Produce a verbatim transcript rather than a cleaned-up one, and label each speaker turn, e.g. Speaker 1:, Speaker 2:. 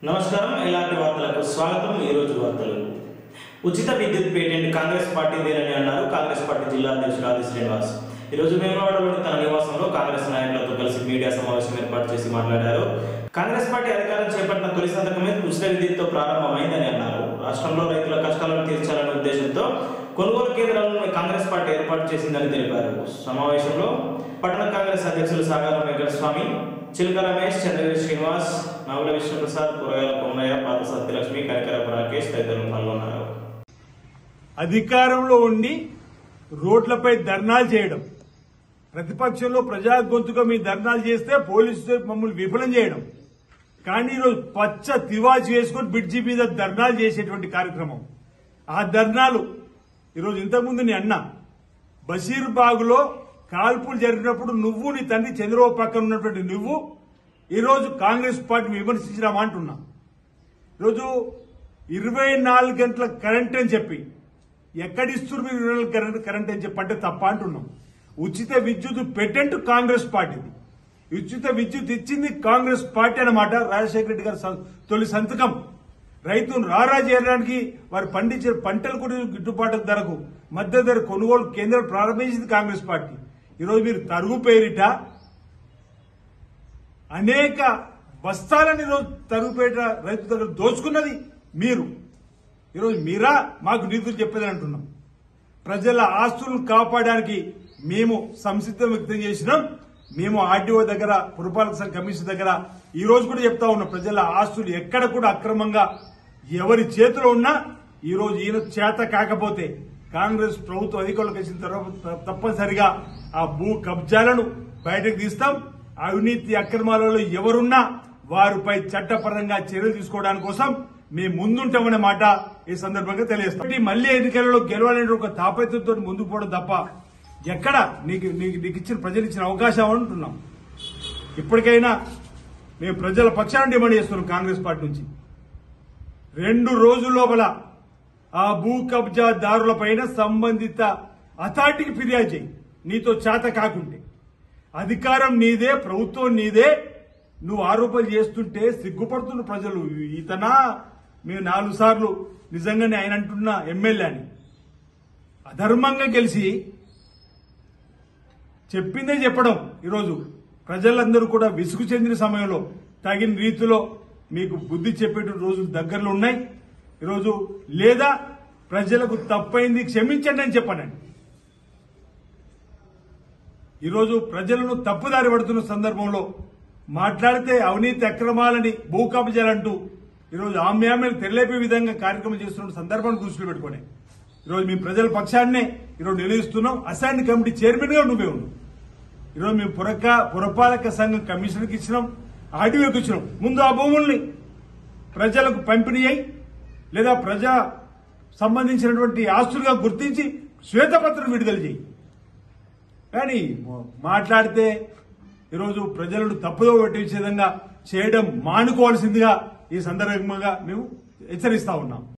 Speaker 1: నమస్కారం ఎల్ఆర్టీ వార్తలకు స్వాగతం। ఈ రోజు వార్తలు ఉచిత విద్యుత్ పేటెంట్ కాంగ్రెస్ పార్టీదేనని అన్నారు కాంగ్రెస్ పార్టీ జిల్లా అధ్యక్షుడు ఆది శ్రీనివాస్। ఈ రోజు వేములవాడలోని తన నివాసంలో కాంగ్రెస్ నాయకులతో కలిసి మీడియా సమావేశం ఏర్పాటు చేసి మాట్లాడారు। కాంగ్రెస్ పార్టీ అధికారం చేపట్టిన తొలి సంతకమే ఉచిత విద్యుత్తో ప్రారంభమైందని అన్నారు। రాష్ట్రంలో రైతుల కష్టాలను తీర్చాలనే ఉద్దేశంతో కొనుగోలు కేంద్రాలను కాంగ్రెస్ పార్టీ ఏర్పాటు చేసిందని తెలిపారు। సమావేశంలో పట్టణ కాంగ్రెస్ అధ్యక్షులు సాగర వెంకటస్వామి, చిలక రమేష్, చంద్రగిరి శ్రీనివాస్, నవల విష్ణుప్రసాద్, కూరగాయల కొమ్మయ్య, పాత సత్యలక్ష్మి, కనకరపు రాకేష్ తదితరులు పాల్గొన్నారు।
Speaker 2: అధికారంలో ఉండి రోడ్లపై ధర్నాలు చేయడం, ప్రతిపక్షంలో ప్రజా గొంతుగా మీ ధర్నాలు చేస్తే పోలీసులు మమ్మల్ని విఫలం చేయడం, కానీ ఈరోజు పచ్చ తివాచి వేసుకుని బ్రిడ్జి మీద ధర్నాలు చేసేటువంటి కార్యక్రమం। ఆ ధర్నాలు ఈరోజు ఇంతకుముందు నీ అన్న బషీర్బాగులో కాల్పులు జరిగినప్పుడు నువ్వు నీ తండ్రి చంద్రబాబు పక్కన ఉన్నటువంటి నువ్వు ఈరోజు కాంగ్రెస్ పార్టీని విమర్శించినామా అంటున్నా। ఈరోజు ఇరవై నాలుగు గంటల కరెంట్ అని చెప్పి ఎక్కడిస్తున్నారు మీరు? ఇరవై నాలుగు కరెంట్ కరెంట్ అని చెప్పి అంటే తప్ప అంటున్నాం। ఉచిత విద్యుత్ పేటెంట్ కాంగ్రెస్ పార్టీది, ఉచిత విద్యుత్ ఇచ్చింది కాంగ్రెస్ పార్టీ అన్నమాట। రాజశేఖర రెడ్డి గారి తొలి సంతకం రైతును రారా చేయడానికి, వారు పండించిన పంటలు కూడా గిట్టుబాటు ధరకు మద్దతు ధర కొనుగోలు కేంద్రాలు ప్రారంభించింది కాంగ్రెస్ పార్టీ। ఈరోజు మీరు తరుగు పేరిట అనేక బస్తాలని ఈరోజు తరుగు పేరిట రైతు దగ్గర దోచుకున్నది మీరు। ఈరోజు మీరా మాకు నీతులు చెప్పేదని అంటున్నాం। ప్రజల ఆస్తులను కాపాడడానికి మేము సంసిద్ధం వ్యక్తం చేసినాం। మేము ఆర్టీఓ దగ్గర, పురపాలక సంఘ కమిషన్ దగ్గర ఈ రోజు కూడా చెప్తా ఉన్నాం, ప్రజల ఆస్తులు ఎక్కడ కూడా అక్రమంగా ఎవరి చేతిలో ఉన్నా ఈ రోజు ఈయన చేత కాకపోతే కాంగ్రెస్ ప్రభుత్వం అధికారులకు వచ్చిన తర్వాత తప్పనిసరిగా ఆ భూ కబ్జాలను బయటకు తీస్తాం। అవినీతి అక్రమాలలో ఎవరున్నా వారిపై చట్టపరంగా చర్యలు తీసుకోవడానికి కోసం మేము ముందుంటామనే మాట ఈ సందర్భంగా తెలియజేస్తాం। మళ్లీ ఎన్నికలలో గెలవాలనే ఒక తాపత్యంతో ముందుకు పోవడం తప్ప ఎక్కడ నీకు నీకు ఇచ్చిన ప్రజలు ఇచ్చిన అవకాశం అంటున్నాం। ఇప్పటికైనా మేము ప్రజల పక్షాన్ని డిమాండ్ చేస్తున్నాం కాంగ్రెస్ పార్టీ నుంచి, రెండు రోజుల లోపల ఆ భూ కబ్జాదారులపైన సంబంధిత అథారిటీకి ఫిర్యాదు చేయి। నీతో చేత కాకుంటే అధికారం నీదే, ప్రభుత్వం నీదే, నువ్వు ఆరోపణలు చేస్తుంటే సిగ్గుపడుతున్న ప్రజలు। ఇతనా మేము నాలుగు సార్లు నిజంగానే ఆయన అంటున్న ఎమ్మెల్యే అని అధర్మంగా గెలిచి చెప్పిందే చెప్పడం ఈరోజు ప్రజలందరూ కూడా విసుగు చెందిన సమయంలో తగిన రీతిలో మీకు బుద్ధి చెప్పేట రోజులు దగ్గరలో ఉన్నాయి ఈరోజు। లేదా ప్రజలకు తప్పైంది క్షమించండి అని చెప్పనండి। ఈరోజు ప్రజలను తప్పుదారి పడుతున్న సందర్భంలో మాట్లాడితే అవినీతి అక్రమాలని, భూ కబ్జాలంటూ ఈరోజు ఆమ్యామ్యాలు తెరలేపే విధంగా కార్యక్రమం చేస్తున్న సందర్భాన్ని దృష్టిలో పెట్టుకునే ఈరోజు మేము ప్రజల పక్షాన్నే ఈరోజు నిలదీస్తున్నాం। అసైన్ కమిటీ చైర్మన్ గా నువ్వే ఉన్నావు। ఈరోజు మేము పురక పురపాలక సంఘం కమిషనర్కి ఇచ్చినాం, ఆర్డీఓకి ఇచ్చినాం। ముందు ఆ భూముల్ని ప్రజలకు పంపిణీ అయి లేదా ప్రజా సంబంధించినటువంటి ఆస్తులుగా గుర్తించి శ్వేతపత్రం విడుదల చేయి। కానీ మాట్లాడితే ఈరోజు ప్రజలను తప్పుదో పట్టించే విధంగా చేయడం మానుకోవాల్సిందిగా ఈ సందర్భంగా మేము హెచ్చరిస్తా ఉన్నాం।